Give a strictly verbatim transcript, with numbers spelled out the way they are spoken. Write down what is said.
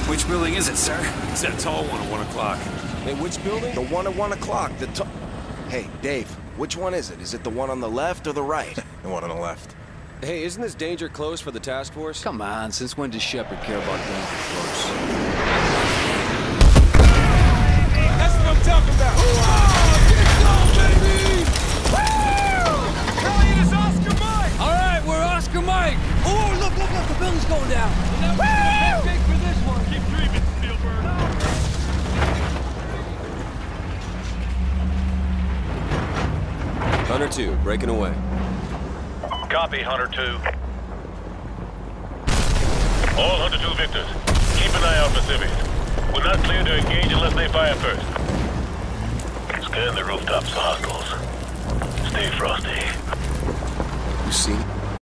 Which building is it, sir? It's that tall one at one o'clock. Hey, which building? The one at one o'clock. The to Hey, Dave, which one is it? Is it the one on the left or the right? The one on the left. Hey, isn't this danger close for the task force? Come on, since when does Shepard care about danger close? That's what I'm talking about! Oh, get going, baby! Woo! Elliot is Oscar Mike! All right, we're Oscar Mike! Oh, look, look, look, the building's going down! Woo! Big for this one! Keep dreaming, Spielberg. Hunter two, breaking away. Copy, Hunter two. All Hunter two victors, keep an eye out for civvies. We're not clear to engage unless they fire first. Scan the rooftops for hostiles. Stay frosty. You see?